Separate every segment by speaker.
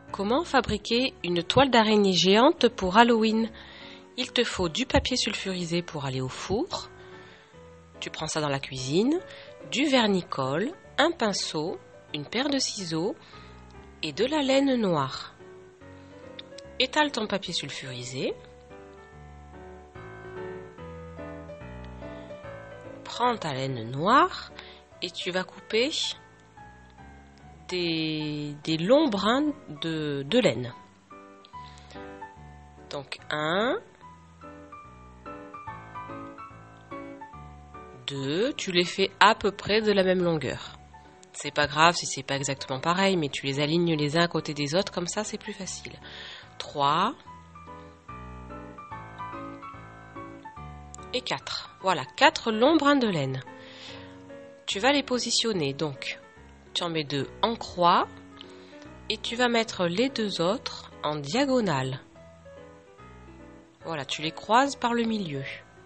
Speaker 1: Comment fabriquer une toile d'araignée géante pour Halloween? Il te faut du papier sulfurisé pour aller au four. Tu prends ça dans la cuisine, du vernis-colle, un pinceau, une paire de ciseaux et de la laine noire. Étale ton papier sulfurisé. Prends ta laine noire et tu vas couper des longs brins de laine. Donc 1, 2, tu les fais à peu près de la même longueur. C'est pas grave si c'est pas exactement pareil, mais tu les alignes les uns à côté des autres, comme ça c'est plus facile. 3 et 4. Voilà, 4 longs brins de laine. Tu vas les positionner, donc tu en mets 2 en croix et tu vas mettre les 2 autres en diagonale. Voilà, tu les croises par le milieu.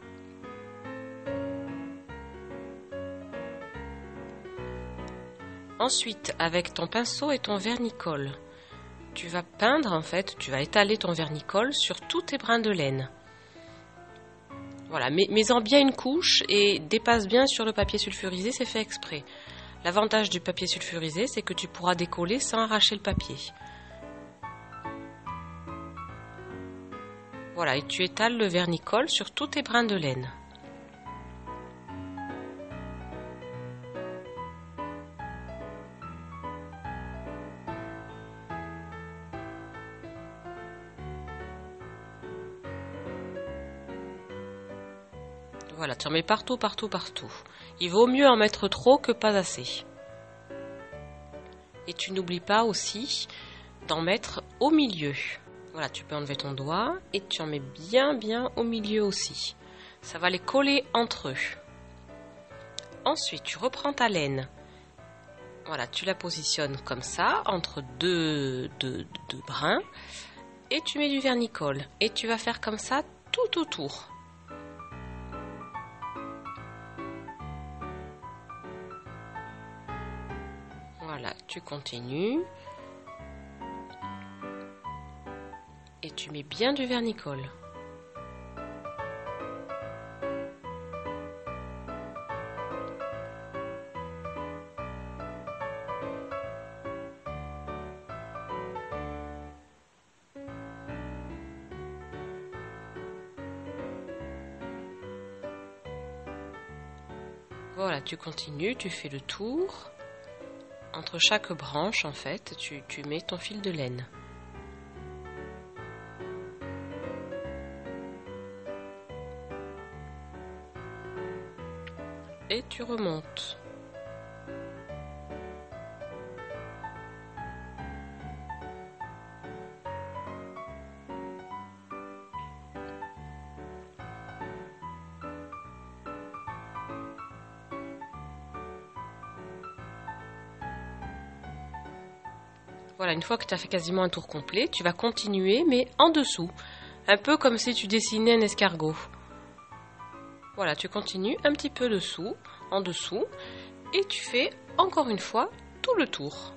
Speaker 1: Ensuite, avec ton pinceau et ton vernis-colle, tu vas peindre en fait, tu vas étaler ton vernis-colle sur tous tes brins de laine. Voilà, mets-en bien une couche et dépasse bien sur le papier sulfurisé, c'est fait exprès. L'avantage du papier sulfurisé, c'est que tu pourras décoller sans arracher le papier. Voilà, et tu étales le vernis-colle sur tous tes brins de laine. Voilà, tu en mets partout, partout, partout. Il vaut mieux en mettre trop que pas assez. Et tu n'oublies pas aussi d'en mettre au milieu. Voilà, tu peux enlever ton doigt et tu en mets bien, bien au milieu aussi. Ça va les coller entre eux. Ensuite, tu reprends ta laine. Voilà, tu la positionnes comme ça, entre deux brins. Et tu mets du vernis-colle. Et tu vas faire comme ça tout autour. Voilà, tu continues. Et tu mets bien du vernis-colle. Voilà, tu continues, tu fais le tour. Entre chaque branche, en fait, tu mets ton fil de laine. Et tu remontes. Voilà, une fois que tu as fait quasiment un tour complet, tu vas continuer, mais en dessous. Un peu comme si tu dessinais un escargot. Voilà, tu continues un petit peu en dessous, et tu fais encore une fois tout le tour.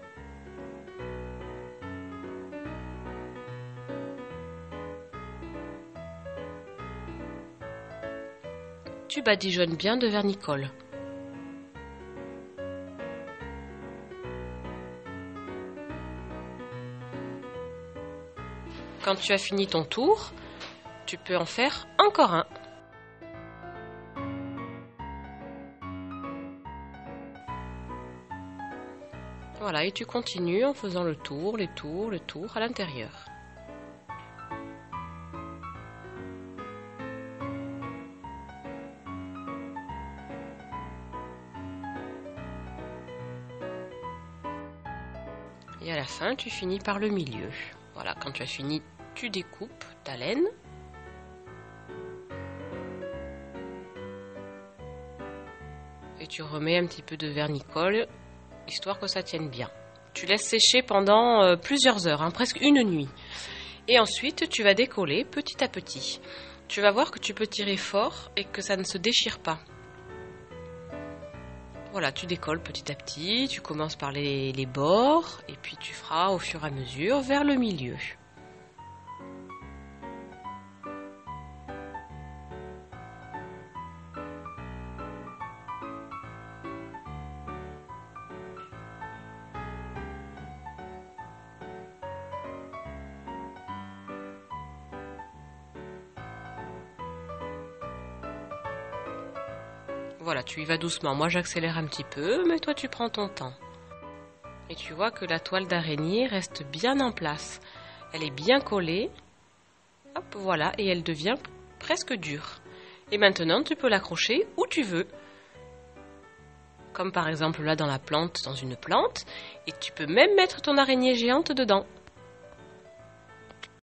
Speaker 1: Tu badigeonnes bien de vernis-colle. Quand tu as fini ton tour, tu peux en faire encore un. Voilà, et tu continues en faisant le tour à l'intérieur. Et à la fin, tu finis par le milieu. Voilà, quand tu as fini, tu découpes ta laine. Et tu remets un petit peu de vernis-colle, histoire que ça tienne bien. Tu laisses sécher pendant plusieurs heures, presque une nuit. Et ensuite, tu vas décoller petit à petit. Tu vas voir que tu peux tirer fort et que ça ne se déchire pas. Voilà, tu décolles petit à petit, tu commences par les bords et puis tu feras au fur et à mesure vers le milieu. Voilà, tu y vas doucement. Moi, j'accélère un petit peu, mais toi, tu prends ton temps. Et tu vois que la toile d'araignée reste bien en place. Elle est bien collée. Hop, voilà, et elle devient presque dure. Et maintenant, tu peux l'accrocher où tu veux. Comme par exemple là dans la plante, dans une plante. Et tu peux même mettre ton araignée géante dedans.